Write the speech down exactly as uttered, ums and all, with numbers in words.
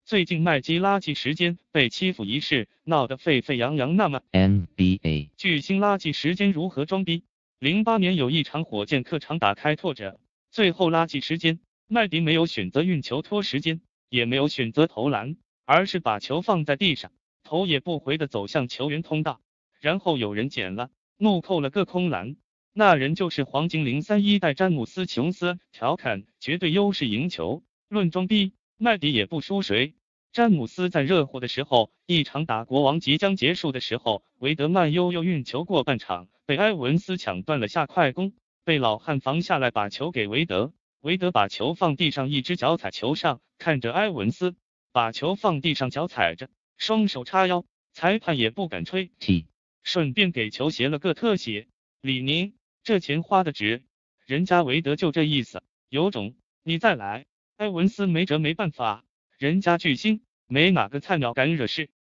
最近麦基垃圾时间被欺负一事闹得沸沸扬扬，那么 N B A 巨星垃圾时间如何装逼？零八年有一场火箭客场打开拓者，最后垃圾时间，麦迪没有选择运球拖时间，也没有选择投篮，而是把球放在地上，头也不回地走向球员通道，然后有人捡了，怒扣了个空篮。那人就是黄金零三一代詹姆斯·琼斯，调侃绝对优势赢球。论装逼，麦迪也不输谁。詹姆斯在热火的时候，一场打国王即将结束的时候，韦德慢悠悠运球过半场，被埃文斯抢断了下快攻，被老汉防下来把球给韦德，韦德把球放地上，一只脚踩球上，看着埃文斯把球放地上，脚踩着，双手叉腰，裁判也不敢吹 T， 顺便给球写了个特写。李宁，这钱花的值，人家韦德就这意思，有种你再来。埃文斯没辙没办法，人家巨星，没哪个菜鸟敢惹事。